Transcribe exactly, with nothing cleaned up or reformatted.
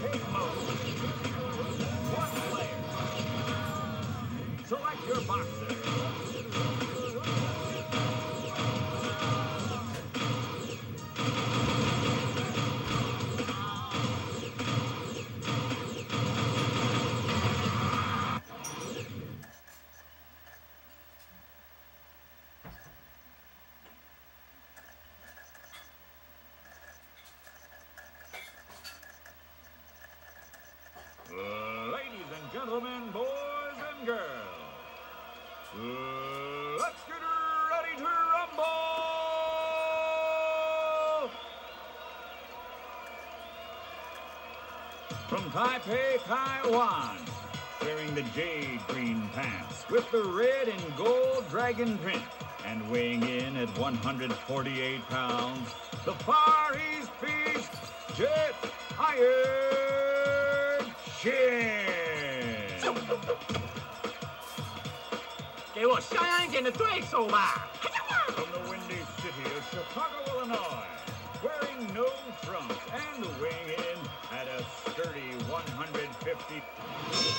arcade mode. One player. Select your boxer. Ladies and gentlemen, boys and girls, let's get ready to rumble! From Taipei, Taiwan, wearing the jade green pants with the red and gold dragon print, and weighing in at one hundred forty-eight pounds, the Far East Beast, Jet Iron Chin. 给我像样一点的对手吧！ From the windy city of Chicago, Illinois, wearing no trunks and weighing in at a sturdy one hundred fifty.